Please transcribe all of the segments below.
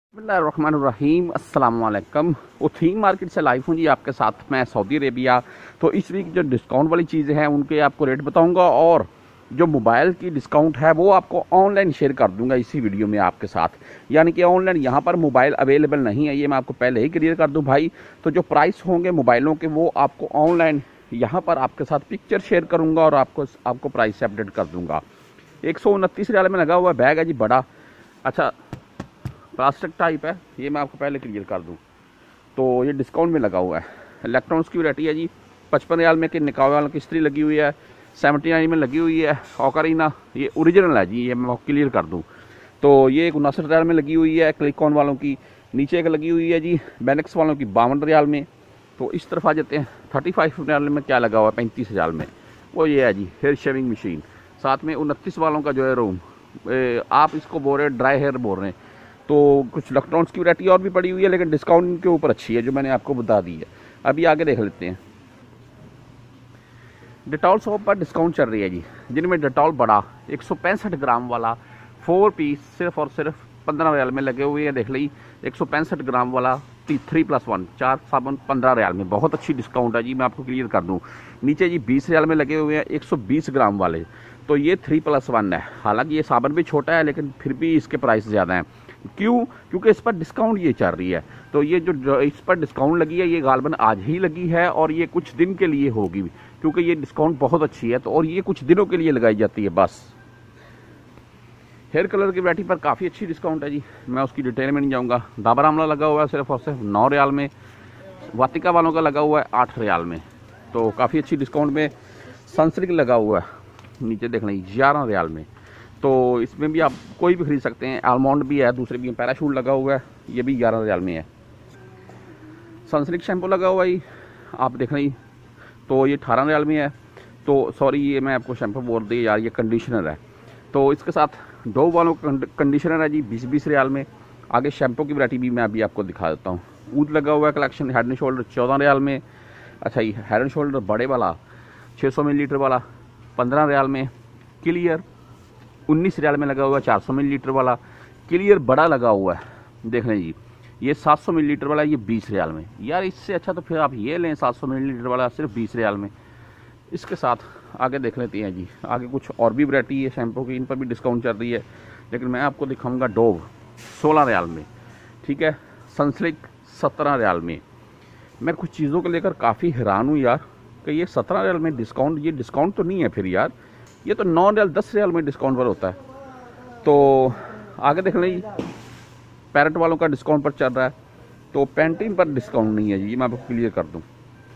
बिस्मिल्लाहिर्रहमानिर्रहीम अस्सलाम वालेकुम। उथीन मार्केट से लाइव हूँ जी आपके साथ मैं सऊदी अरेबिया। तो इस वीक जो डिस्काउंट वाली चीज़ें हैं उनके आपको रेट बताऊंगा और जो मोबाइल की डिस्काउंट है वो आपको ऑनलाइन शेयर कर दूंगा इसी वीडियो में आपके साथ। यानी कि ऑनलाइन यहाँ पर मोबाइल अवेलेबल नहीं है, ये मैं आपको पहले ही क्लियर कर दूँ भाई। तो जो प्राइस होंगे मोबाइलों के वो आपको ऑनलाइन यहाँ पर आपके साथ पिक्चर शेयर करूँगा और आपको प्राइस से अपडेट कर दूँगा। 129 रियाल में लगा हुआ बैग है जी, बड़ा अच्छा प्लास्टिक टाइप है, ये मैं आपको पहले क्लियर कर दूं। तो ये डिस्काउंट में लगा हुआ है। इलेक्ट्रॉनिक्स की वैरायटी है जी। 55 रियाल में कि निकाह वालों की इस्त्री लगी हुई है, 79 में लगी हुई है। ऑकारीना ये ओरिजिनल है जी, ये मैं आपको क्लियर कर दूं। तो ये 59 रियाल में लगी हुई है क्लिक ऑन वालों की। नीचे एक लगी हुई है जी बेनेक्स वालों की 52 रियाल में। तो इस तरफ आ जाते हैं। 35 रियाल में क्या लगा हुआ है 35 रियाल में, वो ये है जी हेयर शेविंग मशीन। साथ में 29 वालों का जो है रूम, आप इसको बोल रहे ड्राई हेयर बोल रहे हैं। तो कुछ इलेक्ट्रॉनिक्स की वैरायटी और भी पड़ी हुई है लेकिन डिस्काउंट के ऊपर अच्छी है जो मैंने आपको बता दी है। अभी आगे देख लेते हैं। डिटॉल सोप पर डिस्काउंट चल रही है जी, जिनमें डिटॉल बड़ा 165 ग्राम वाला 4 पीस सिर्फ और सिर्फ 15 रियाल में लगे हुए हैं। देख ली 165 ग्राम वाला 3+1 4 साबुन 15 रियाल में, बहुत अच्छी डिस्काउंट है जी, मैं आपको क्लियर कर दूं। नीचे जी 20 रियाल में लगे हुए हैं 120 ग्राम वाले, तो ये 3+1 है। हालांकि ये साबुन भी छोटा है लेकिन फिर भी इसके प्राइस ज़्यादा हैं। क्यों? क्योंकि इस पर डिस्काउंट ये चल रही है। तो ये जो इस पर डिस्काउंट लगी है ये गालबन आज ही लगी है और ये कुछ दिन के लिए होगी, क्योंकि ये डिस्काउंट बहुत अच्छी है। तो और ये कुछ दिनों के लिए लगाई जाती है बस। हेयर कलर की वैरायटी पर काफ़ी अच्छी डिस्काउंट है जी, मैं उसकी डिटेल में नहीं जाऊँगा। डाबर आमला लगा हुआ है सिर्फ और सिर्फ 9 रियाल में। वातिका वालों का लगा हुआ है 8 रियाल में, तो काफ़ी अच्छी डिस्काउंट में। सनसिल्क लगा हुआ है नीचे देख लें 11 रियाल में, तो इसमें भी आप कोई भी खरीद सकते हैं। आलमंड भी है, दूसरे भी पैराशूट लगा हुआ है, ये भी 11 रियाल में है। सनसिल्क शैम्पू लगा हुआ है आप देख रहे, तो ये 18 रियाल में है। तो सॉरी ये मैं आपको शैम्पू बोल दी यार, ये कंडीशनर है। तो इसके साथ डोव वालों का कंडीशनर है जी 20-20 रियाल में। आगे शैम्पू की वैरायटी भी मैं अभी आपको दिखा देता हूँ। ऊद लगा हुआ है कलेक्शन हेड एंड शोल्डर 14 रियाल में। अच्छा ये हेड एंड शोल्डर बड़े वाला 600 मिलीलीटर वाला 15 रियाल में। क्लियर 19 रियाल में लगा हुआ है 400 मिलीलीटर वाला। क्लियर बड़ा लगा हुआ है देख लें जी, ये 700 मिलीलीटर वाला, ये 20 रियाल में। यार इससे अच्छा तो फिर आप ये लें 700 मिलीलीटर वाला सिर्फ 20 रियाल में। इसके साथ आगे देख लेते हैं जी, आगे कुछ और भी वैरायटी है शैम्पू की, इन पर भी डिस्काउंट चल रही है लेकिन मैं आपको दिखाऊंगा डोव 16 रियाल में, ठीक है। सनसिल्क 17 रियाल में। मैं कुछ चीज़ों को लेकर काफ़ी हैरान हूँ यार कि ये 17 रियाल में डिस्काउंट, ये डिस्काउंट तो नहीं है फिर यार, ये तो 9 रियाल 10 रियाल में डिस्काउंट पर होता है। तो आगे देख लें पैरेट वालों का डिस्काउंट पर चल रहा है, तो पेंटीन पर डिस्काउंट नहीं है जी, ये मैं आपको क्लियर कर दूं।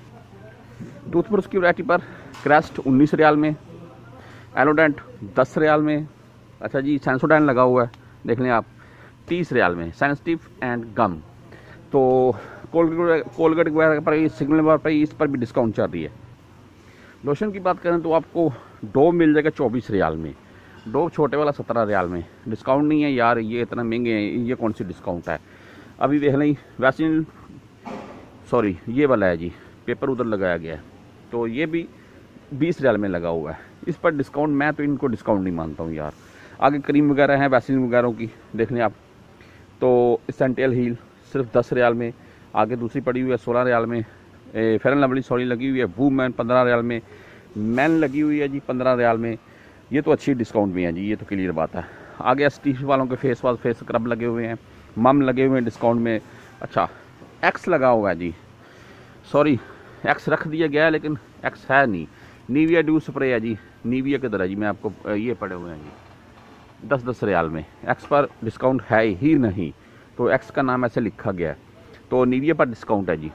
टूथब्रश की वैरायटी पर क्रेस्ट 19 रियाल में, एलोडेंट 10 रियाल में। अच्छा जी सेंसोडाइन लगा हुआ है देख लें आप 30 रियाल में, सेंसिटिव एंड गम। तो कोलगेट वगैरह पर सिग्नल पर इस पर भी डिस्काउंट चल रही है। लोशन की बात करें तो आपको डोव मिल जाएगा 24 रियाल में, डोव छोटे वाला 17 रियाल में। डिस्काउंट नहीं है यार, ये इतना महंगे हैं, ये कौन सी डिस्काउंट है। अभी देख लें वैसिन, सॉरी ये वाला है जी, पेपर उधर लगाया गया है, तो ये भी 20 रियाल में लगा हुआ है। इस पर डिस्काउंट, मैं तो इनको डिस्काउंट नहीं मानता हूँ यार। आगे क्रीम वगैरह हैं वैसिन वगैरह की देख लें आप, तो एसेंशियल हील सिर्फ 10 रियाल में। आगे दूसरी पड़ी हुई है 16 रियाल में। फेयर एंड लवली सॉरी लगी हुई है वूमेन 15 रियाल में। मैन लगी हुई है जी 15 रियाल में। ये तो अच्छी डिस्काउंट भी है जी, ये तो क्लियर बात है। आगे एसटी वालों के फेस वॉश फेस स्क्रब लगे हुए हैं, मम लगे हुए हैं डिस्काउंट में। अच्छा एक्स लगा हुआ है जी, सॉरी एक्स रख दिया गया है लेकिन एक्स है नहीं। नीविया ड्यू स्प्रे है जी, नीविया किधर है जी, मैं आपको ये पड़े हुए हैं जी 10-10 रियाल में। एक्स पर डिस्काउंट है ही नहीं, तो एक्स का नाम ऐसे लिखा गया है, तो नीविया पर डिस्काउंट है जी।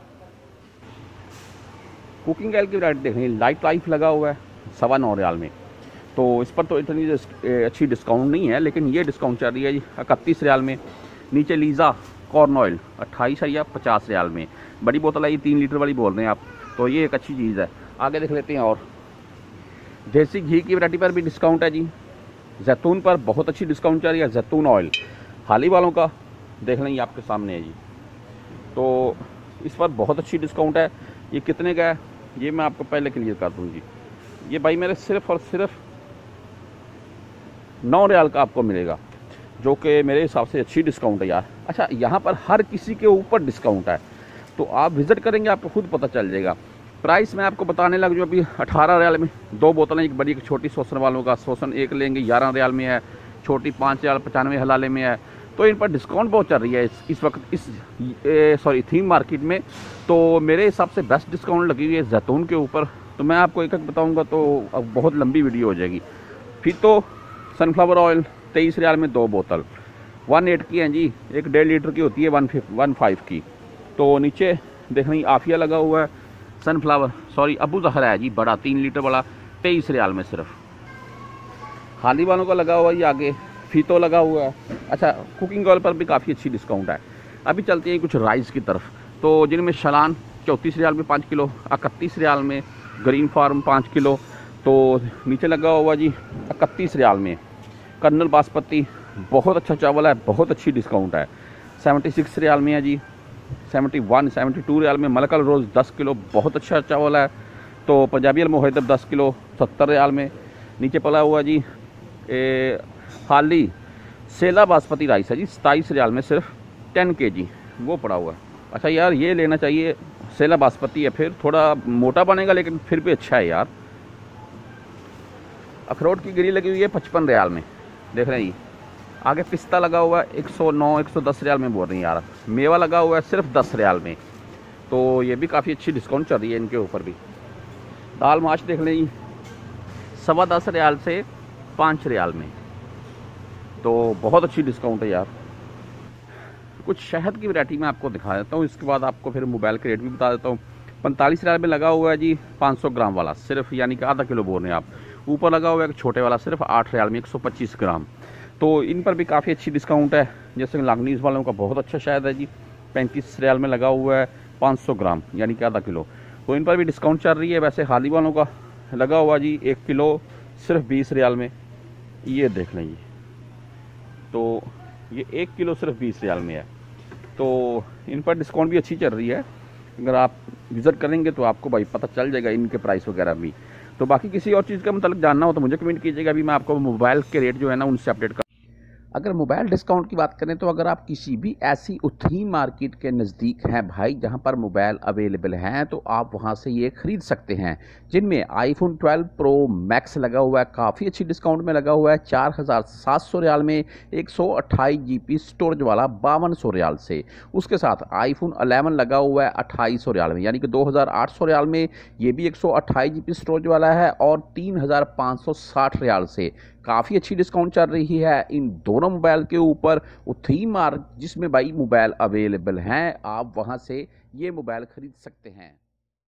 कुकिंग ऑयल की वैरायटी देख लें, लाइफ लाइफ लगा हुआ है 9.25 रियाल में। तो इस पर तो इतनी अच्छी डिस्काउंट नहीं है लेकिन ये डिस्काउंट चल रही है जी 31 रियाल में। नीचे लीज़ा कॉर्न ऑयल 28 या 50 रियाल में। बड़ी बोतल है ये 3 लीटर वाली बोल रहे हैं आप, तो ये एक अच्छी चीज़ है। आगे देख लेते हैं और देसी घी की वैरायटी पर भी डिस्काउंट है जी। जैतून पर बहुत अच्छी डिस्काउंट चल रही है। जैतून ऑयल हाली वालों का देख लें, ये आपके सामने है जी, तो इस पर बहुत अच्छी डिस्काउंट है। ये कितने का है ये मैं आपको पहले क्लियर कर दूँ जी। ये भाई मेरे सिर्फ और सिर्फ 9 रियाल का आपको मिलेगा, जो कि मेरे हिसाब से अच्छी डिस्काउंट है यार। अच्छा, यहाँ पर हर किसी के ऊपर डिस्काउंट है, तो आप विज़िट करेंगे आपको खुद पता चल जाएगा। प्राइस मैं आपको बताने लग जो अभी 18 रियाल में 2 बोतलें, एक बड़ी एक छोटी सोसन वालों का। सोसन एक लेंगे 11 रियाल में है, छोटी 5 रियाल 95 हलाले में है। तो इन पर डिस्काउंट बहुत चल रही है इस वक्त सॉरी थीम मार्केट में। तो मेरे हिसाब से बेस्ट डिस्काउंट लगी हुई है जैतून के ऊपर। तो मैं आपको एक एक बताऊँगा तो अब बहुत लंबी वीडियो हो जाएगी। फिर तो सनफ्लावर ऑयल 23 रियाल में 2 बोतल 1.8 की हैं जी, एक 1.5 लीटर की होती है 1.5 की। तो नीचे देखने आफिया लगा हुआ है, सनफ्लावर सॉरी अबू जहरा है जी, बड़ा 3 लीटर वाला 23 रियाल में सिर्फ। हाली वालों का लगा हुआ है ये आगे, फीतो लगा हुआ है। अच्छा, कुकिंग ऑयल पर भी काफ़ी अच्छी डिस्काउंट है। अभी चलते हैं कुछ राइस की तरफ, तो जिनमें शलान 34 रियाल में 5 किलो, 31 रियाल में ग्रीन फार्म 5 किलो। तो नीचे लगा हुआ जी 31 रियाल में कर्नल बासमती, बहुत अच्छा चावल है, बहुत अच्छी डिस्काउंट है। 76 रियाल में है जी। 72 रियाल में मलकल रोज़ 10 किलो, बहुत अच्छा चावल है। तो पंजाबी अल मुहैदब 10 किलो 70 रियाल में। नीचे पड़ा हुआ जी हाली सेला बासमती राइस है जी, 27 रियाल में सिर्फ 10 kg वो पड़ा हुआ है। अच्छा यार, ये लेना चाहिए, सेला बासमती है, फिर थोड़ा मोटा बनेगा लेकिन फिर भी अच्छा है यार। अखरोट की गिरी लगी हुई है 55 रियाल में, देख रहे हैं जी। आगे पिस्ता लगा हुआ है 109 110 रियाल में बोल रही हैं यार। मेवा लगा हुआ है सिर्फ 10 रियाल में, तो ये भी काफ़ी अच्छी डिस्काउंट चल रही है इनके ऊपर भी। दाल माश देख लें जी, 10.25 रियाल से 5 रियाल में, तो बहुत अच्छी डिस्काउंट है यार। कुछ शहद की वैरायटी मैं आपको दिखा देता हूँ, इसके बाद आपको फिर मोबाइल के रेट भी बता देता हूँ। 45 रियाल में लगा हुआ है जी 500 ग्राम वाला, सिर्फ यानी कि आधा किलो बोल रहे हैं आप। ऊपर लगा हुआ है छोटे वाला सिर्फ 8 रियाल में 125 ग्राम। तो इन पर भी काफ़ी अच्छी डिस्काउंट है। जैसे लांगनीज वालों का बहुत अच्छा शहद है जी, 35 रियाल में लगा हुआ है 500 ग्राम यानी कि आधा किलो, तो इन पर भी डिस्काउंट चल रही है। वैसे हाली वालों का लगा हुआ जी 1 किलो सिर्फ 20 रियाल में, ये देख लें जी। तो ये 1 किलो सिर्फ 20 रियाल में है, तो इन पर डिस्काउंट भी अच्छी चल रही है। अगर आप विज़िट करेंगे तो आपको भाई पता चल जाएगा इनके प्राइस वगैरह भी। तो बाकी किसी और चीज़ का मतलब जानना हो तो मुझे कमेंट कीजिएगा, अभी मैं आपको मोबाइल के रेट जो है ना उनसे अपडेट कर। अगर मोबाइल डिस्काउंट की बात करें तो अगर आप किसी भी ऐसी उथी मार्केट के नज़दीक हैं भाई जहां पर मोबाइल अवेलेबल हैं, तो आप वहां से ये ख़रीद सकते हैं। जिनमें आईफोन 12 प्रो मैक्स लगा हुआ है, काफ़ी अच्छी डिस्काउंट में लगा हुआ है 4700 रियाल में, 128 GB स्टोरेज वाला 5200 रियाल से। उसके साथ आईफोन 11 लगा हुआ है 2800 रियाल में, यानी कि 2800 रियाल में, ये भी 128 GB स्टोरेज वाला है और 3560 रियाल से। काफ़ी अच्छी डिस्काउंट चल रही है इन दोनों मोबाइल के ऊपर। थ्री मार्क जिसमें भाई मोबाइल अवेलेबल हैं, आप वहां से ये मोबाइल खरीद सकते हैं।